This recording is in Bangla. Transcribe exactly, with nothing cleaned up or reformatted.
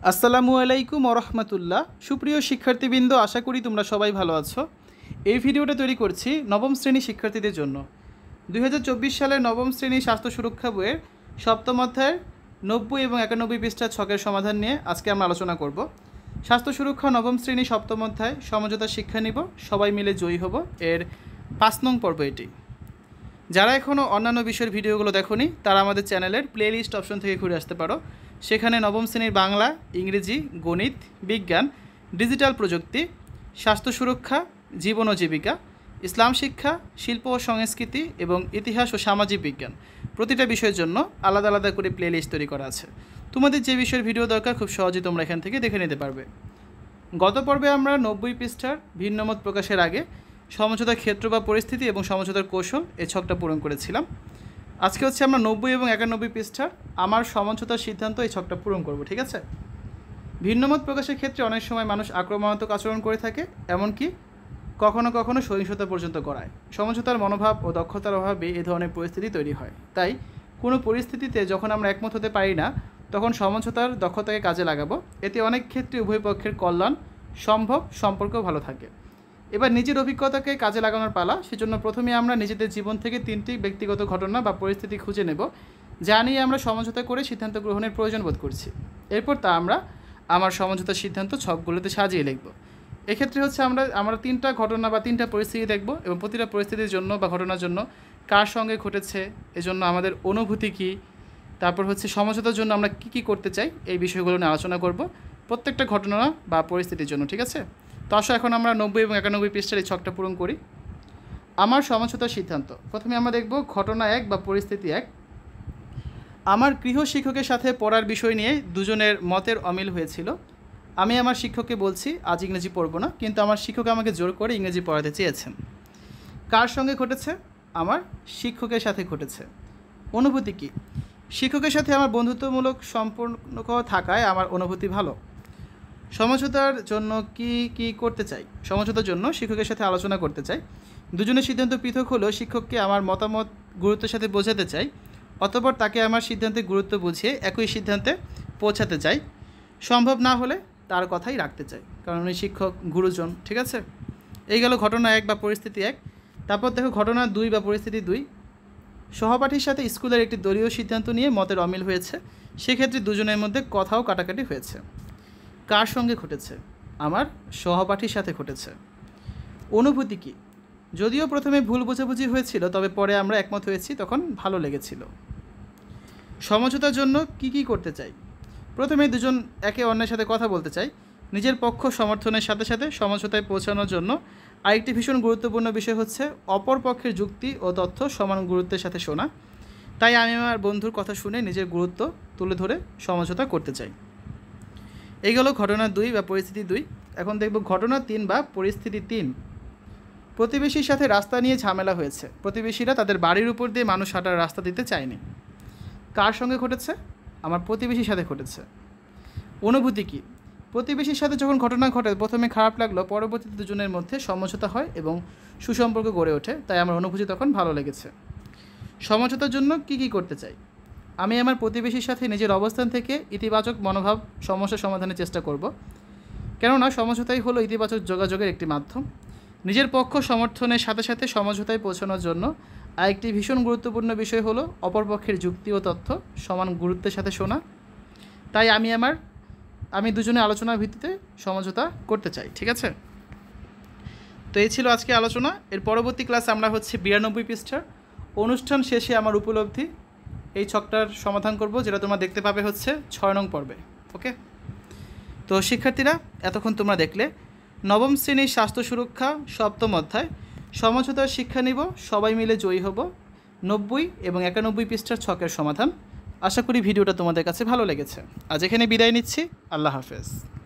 আসসালামু আলাইকুম ওয়া রাহমাতুল্লাহ। সুপ্রিয় শিক্ষার্থীবৃন্দ, আশা করি তোমরা সবাই ভালো আছো। এই ভিডিওটা তৈরি করছি নবম শ্রেণী শিক্ষার্থীদের জন্য। দুই হাজার চব্বিশ সালের নবম শ্রেণী স্বাস্থ্য সুরক্ষা বইয়ের সপ্তম অধ্যায়ের নব্বই এবং একানব্বই পৃষ্ঠার ছকের সমাধান নিয়ে আজকে আমরা আলোচনা করব। স্বাস্থ্য সুরক্ষা নবম শ্রেণী সপ্তম অধ্যায় সমঝোতা শিক্ষা নিব, সবাই মিলে জয়ী হব এর পাঁচ নং পর্ব এটি। যারা এখনও অন্যান্য বিষয়ের ভিডিওগুলো দেখোনি তারা আমাদের চ্যানেলের প্লে লিস্ট অপশন থেকে ঘুরে আসতে পারো। সেখানে নবম শ্রেণীর বাংলা, ইংরেজি, গণিত, বিজ্ঞান, ডিজিটাল প্রযুক্তি, স্বাস্থ্য সুরক্ষা, জীবন ও জীবিকা, ইসলাম শিক্ষা, শিল্প ও সংস্কৃতি এবং ইতিহাস ও সামাজিক বিজ্ঞান প্রতিটা বিষয়ের জন্য আলাদা আলাদা করে প্লে লিস্ট তৈরি করা আছে। তোমাদের যে বিষয়ের ভিডিও দরকার খুব সহজেই তোমরা এখান থেকে দেখে নিতে পারবে। গত পর্বে আমরা নব্বই পৃষ্ঠার ভিন্নমত প্রকাশের আগে সমঝোতার ক্ষেত্র বা পরিস্থিতি এবং সমঝোতার কৌশল এই ছকটা পূরণ করেছিলাম। আজকে হচ্ছে আমরা নব্বই এবং একানব্বই পৃষ্ঠার আমার সমঝোতার সিদ্ধান্ত এই ছকটা পূরণ করব, ঠিক আছে? ভিন্নমত প্রকাশের ক্ষেত্রে অনেক সময় মানুষ আক্রমণাত্মক আচরণ করে থাকে, এমনকি কখনো কখনো সহিংসতা পর্যন্ত করায়। সমঝোতার মনোভাব ও দক্ষতার অভাবে এই ধরনের পরিস্থিতি তৈরি হয়। তাই কোনো পরিস্থিতিতে যখন আমরা একমত হতে পারি না তখন সমঝোতার দক্ষতাকে কাজে লাগাবো। এতে অনেক ক্ষেত্রে উভয় পক্ষের কল্যাণ সম্ভব, সম্পর্কও ভালো থাকে। এবার নিজের অভিজ্ঞতাকে কাজে লাগানোর পালা। সেজন্য প্রথমে আমরা নিজেদের জীবন থেকে তিনটি ব্যক্তিগত ঘটনা বা পরিস্থিতি খুঁজে নেব যা নিয়ে আমরা সমঝোতা করে সিদ্ধান্ত গ্রহণের প্রয়োজন বোধ করছি। এরপর তা আমরা আমার সমঝোতার সিদ্ধান্ত ছকগুলোতে সাজিয়ে লিখব। এক্ষেত্রে হচ্ছে আমরা আমরা তিনটা ঘটনা বা তিনটা পরিস্থিতি দেখব এবং প্রতিটা পরিস্থিতির জন্য বা ঘটনার জন্য কার সঙ্গে ঘটেছে, এজন্য আমাদের অনুভূতি কী, তারপর হচ্ছে সমঝোতার জন্য আমরা কী কী করতে চাই, এই বিষয়গুলো নিয়ে আলোচনা করব প্রত্যেকটা ঘটনা বা পরিস্থিতির জন্য, ঠিক আছে? তো আসো এখন আমরা নব্বই এবং একানব্বই পৃষ্ঠার এই ছকটা পূরণ করি। আমার সমঝোতার সিদ্ধান্ত। প্রথমে আমরা দেখব ঘটনা এক বা পরিস্থিতি এক। আমার গৃহ শিক্ষকের সাথে পড়ার বিষয় নিয়ে দুজনের মতের অমিল হয়েছিল। আমি আমার শিক্ষককে বলছি আজ ইংরেজি পড়ব না, কিন্তু আমার শিক্ষক আমাকে জোর করে ইংরেজি পড়াতে চেয়েছেন। কার সঙ্গে ঘটেছে? আমার শিক্ষকের সাথে ঘটেছে। অনুভূতি কী? শিক্ষকের সাথে আমার বন্ধুত্বমূলক সম্পর্ক থাকায় আমার অনুভূতি ভালো। সমঝোতার জন্য কি কি করতে চাই? সমঝোতার জন্য শিক্ষকের সাথে আলোচনা করতে চাই। দুজনের সিদ্ধান্ত পৃথক হলেও শিক্ষককে আমার মতামত গুরুত্বের সাথে বোঝাতে চাই। অতঃপর তাকে আমার সিদ্ধান্তের গুরুত্ব বুঝিয়ে একই সিদ্ধান্তে পৌঁছাতে চাই। সম্ভব না হলে তার কথাই রাখতে চাই, কারণ উনি শিক্ষক, গুরুজন, ঠিক আছে? এই গেল ঘটনা এক বা পরিস্থিতি এক। তারপর দেখো ঘটনা দুই বা পরিস্থিতি দুই। সহপাঠীর সাথে স্কুলের একটি দলীয় সিদ্ধান্ত নিয়ে মতের অমিল হয়েছে। সেক্ষেত্রে দুজনের মধ্যে কথাও কাটাকাটি হয়েছে। কার সঙ্গে ঘটেছে? আমার সহপাঠীর সাথে ঘটেছে। অনুভূতি কী? যদিও প্রথমে ভুল বোঝাবুঝি হয়েছিল, তবে পরে আমরা একমত হয়েছি, তখন ভালো লেগেছিল। সমঝোতার জন্য কি কি করতে চাই? প্রথমে দুজন একে অন্যের সাথে কথা বলতে চাই। নিজের পক্ষ সমর্থনের সাথে সাথে সমঝোতায় পৌঁছানোর জন্য আরেকটি ভীষণ গুরুত্বপূর্ণ বিষয় হচ্ছে অপর পক্ষের যুক্তি ও তথ্য সমান গুরুত্বের সাথে শোনা। তাই আমি আমার বন্ধুর কথা শুনে নিজের গুরুত্ব তুলে ধরে সমঝোতা করতে চাই। এই গেল ঘটনা দুই বা পরিস্থিতি দুই। এখন দেখব ঘটনা তিন বা পরিস্থিতি তিন। প্রতিবেশীর সাথে রাস্তা নিয়ে ঝামেলা হয়েছে। প্রতিবেশীরা তাদের বাড়ির উপর দিয়ে মানুষ হাঁটার রাস্তা দিতে চায়নি। কার সঙ্গে ঘটেছে? আমার প্রতিবেশীর সাথে ঘটেছে। অনুভূতি কী? প্রতিবেশীর সাথে যখন ঘটনা ঘটে প্রথমে খারাপ লাগলো, পরবর্তীতে দুজনের মধ্যে সমঝোতা হয় এবং সুসম্পর্ক গড়ে ওঠে, তাই আমার অনুভূতি তখন ভালো লেগেছে। সমঝোতার জন্য কি কি করতে চাই? আমি আমার প্রতিবেশীর সাথে নিজের অবস্থান থেকে ইতিবাচক মনোভাব সমস্যা সমাধানের চেষ্টা করব, কেননা সমঝোতাই হলো ইতিবাচক যোগাযোগের একটি মাধ্যম। নিজের পক্ষ সমর্থনের সাথে সাথে সমঝোতায় পৌঁছানোর জন্য আরেকটি ভীষণ গুরুত্বপূর্ণ বিষয় হলো অপরপক্ষের যুক্তি ও তথ্য সমান গুরুত্বের সাথে শোনা। তাই আমি আমার আমি দুজনে আলোচনার ভিত্তিতে সমঝোতা করতে চাই, ঠিক আছে? তো এই ছিল আজকে আলোচনা। এর পরবর্তী ক্লাস আমরা হচ্ছে বিরানব্বই পৃষ্ঠার অনুষ্ঠান শেষে আমার উপলব্ধি এই ছকটার সমাধান করব, যেটা তোমরা দেখতে পাবে হচ্ছে ছয় নং পর্বে। ওকে, তো শিক্ষার্থীরা এতক্ষণ তোমরা দেখলে নবম শ্রেণীর স্বাস্থ্য সুরক্ষা সপ্তম অধ্যায় সমঝোতার শিক্ষা নিব, সবাই মিলে জয়ী হব নব্বই এবং একানব্বই পৃষ্ঠার ছকের সমাধান। আশা করি ভিডিওটা তোমাদের কাছে ভালো লেগেছে। আজ এখানে বিদায় নিচ্ছি। আল্লাহ হাফেজ।